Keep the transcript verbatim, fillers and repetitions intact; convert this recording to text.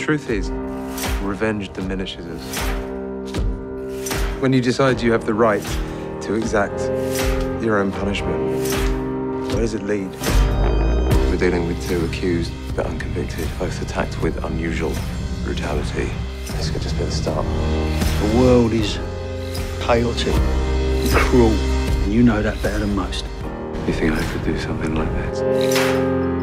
truth is, revenge diminishes us. When you decide you have the right to exact your own punishment, where does it lead? We're dealing with two accused but unconvicted, both attacked with unusual brutality. This could just be the start. The world is chaotic, cruel, and you know that better than most. You think I could do something like this?